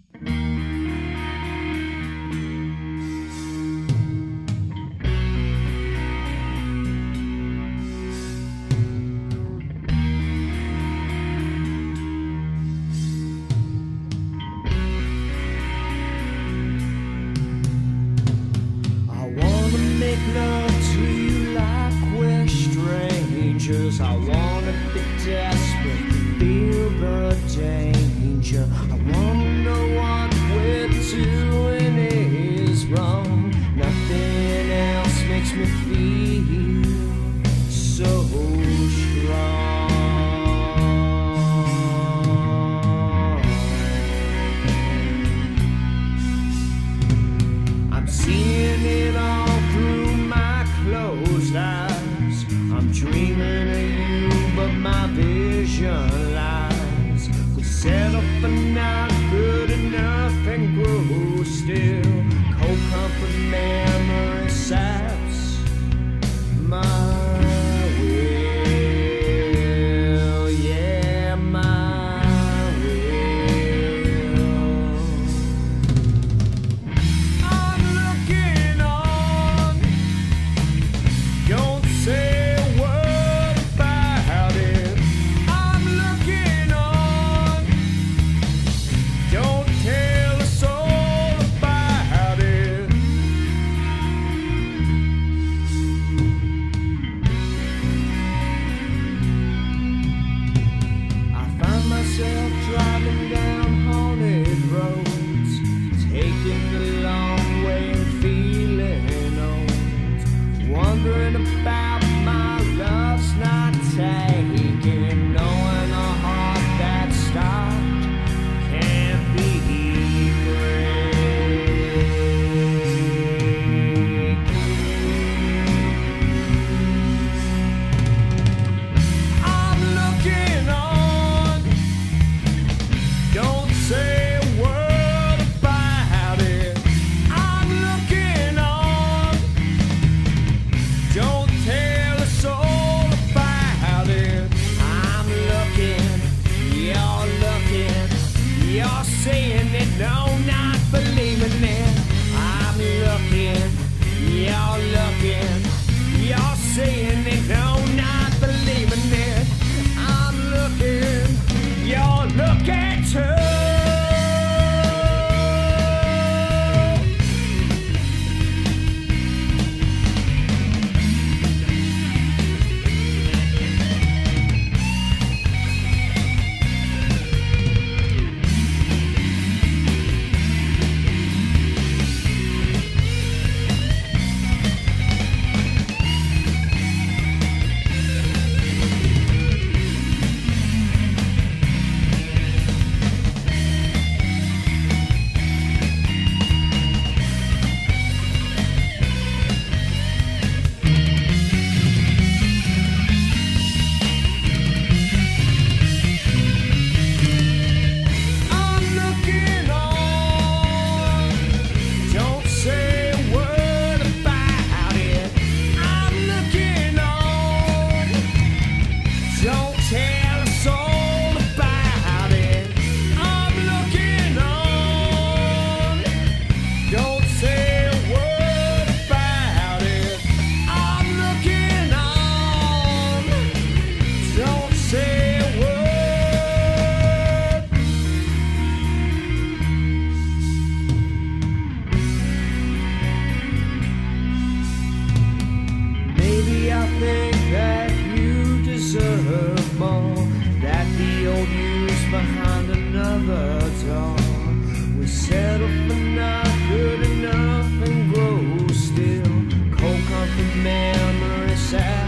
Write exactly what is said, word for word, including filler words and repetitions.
Love to you like we're strangers. I wanna be desperate, feel the danger. I wanna know what we're doing is wrong. Nothing else makes me feel so strong. I'm seeing it all through my closed eyes. I'm dreaming of you, but my vision lies. We settle for not good enough and grow still. Cold comfort memory saps my will, yeah, my will. I'm looking on. Don't say a word about it. I'm looking on. Don't tell a soul about it. I find myself driving down haunted roads, taking the long way and feeling old, wondering about my love's not taken, knowing a heart that stopped can't be break. I'm looking on. Don't say a word about it. I'm looking on. Don't tell a soul about it. I'm looking, you're looking, you're saying it, no, not believing it. I'm looking, you're looking, you're saying it, no, not believing it. I'm looking, you're looking too. I'm looking on. Don't say a word about it. I'm looking on. Don't tell a soul about it. I'm looking on. Don't say a word about it. I'm looking on. Don't say a word. Maybe I think that you deserve more. That the old you's behind another door. We settle for not good enough and grow still. Cold comfort memory sad.